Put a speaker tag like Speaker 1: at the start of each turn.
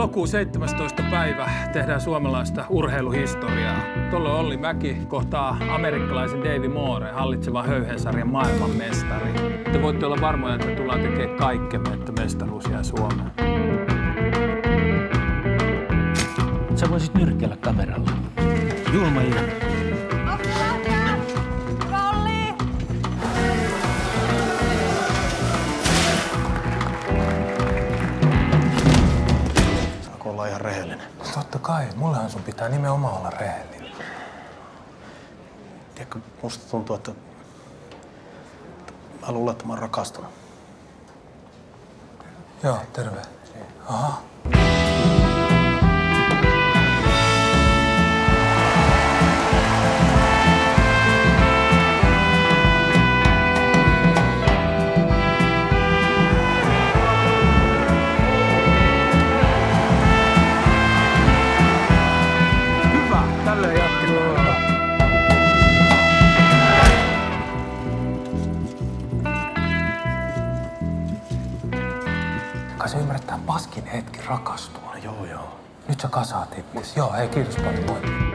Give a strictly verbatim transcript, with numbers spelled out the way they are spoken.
Speaker 1: Elokuun seitsemästoista päivä tehdään suomalaista urheiluhistoriaa. Tuolla Olli Mäki kohtaa amerikkalaisen Davey Moore, hallitsevan höyhensarjan maailmanmestari. Te voitte olla varmoja, että tullaan tekemään kaikkemme, että mestaruus jää Suomeen.
Speaker 2: Sä voisit nyrkkeillä kameralla. Julma ilma.
Speaker 3: Olla ihan rehellinen.
Speaker 1: Totta kai. Mullehan sun pitää nimenomaan olla rehellinen.
Speaker 3: Tiedätkö, musta tuntuu, että... Mä luulen, että mä oon rakastunut.
Speaker 1: Joo, terve. Aha. Tälleen jatketaan. Kai sä ymmärrät, tää paskin hetki rakastua.
Speaker 3: No joo, joo.
Speaker 1: Nyt sä kasaat itses. Joo, hei, kiitos paljon. Moi.